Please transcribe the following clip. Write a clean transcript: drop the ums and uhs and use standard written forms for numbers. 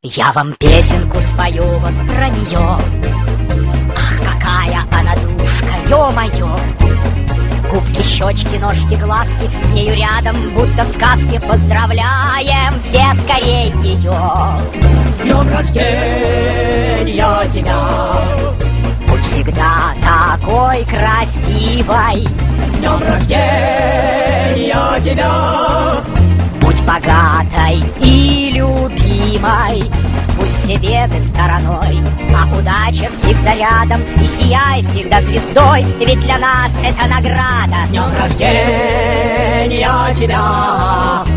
Я вам песенку спою вот про нее. Ах, какая она душка, ё-моё! Губки, щечки, ножки, глазки, с нею рядом, будто в сказке. Поздравляем все скорей ее. С днем рождения тебя! Будь всегда такой красивой. С днем рождения тебя! Будь богатой и любимой. Пусть все беды стороной, а удача всегда рядом. И сияй всегда звездой, ведь для нас это награда. С днем рождения тебя!